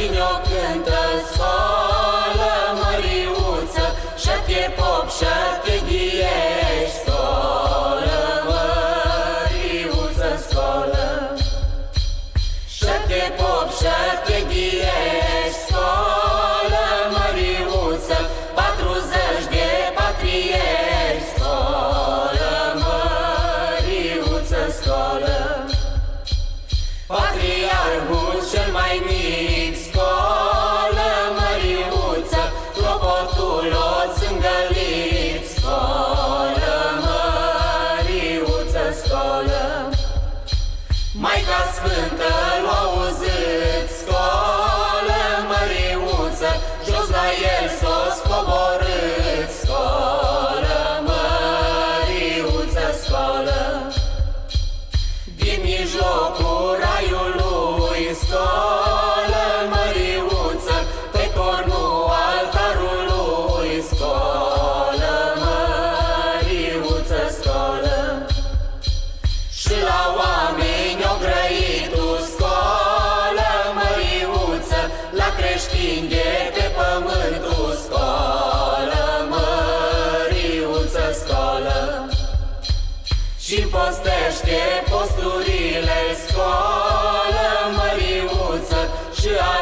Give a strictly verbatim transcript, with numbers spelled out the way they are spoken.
cine o cântă, scoală, măriuță, șapte pop, șapte ghieși, scoală, măriuță, scoală. Șapte pop, șapte ghieși, scoală, măriuță, patruzeci de patrieri, scoală, măriuță, scoală. Patriarhul cel mai mic, scoală, măriuță, clopotul o-ți îngălit, scoală, măriuță, scoală. Maica Sfântă l-a auzit, scoală, măriuță, jos la el s-o scoborât, scoală, măriuță, scoală. Din mijlocul raiului, scoală, măriuță, pe cornul altarului, scoală, măriuță, scoală. Și la oameni o grăitu, scoală, măriuță, la creștini de pe pământul, scoală, măriuță, scoală. Și-mi postește posturile, scoală, măriuță, și